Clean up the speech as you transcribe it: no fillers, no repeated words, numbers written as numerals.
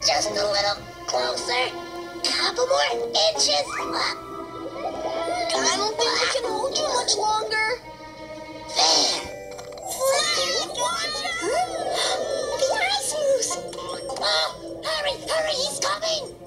Just a little closer. Couple more inches. I don't think we can hold you much longer. There. The ice moose. Oh, hurry, he's coming.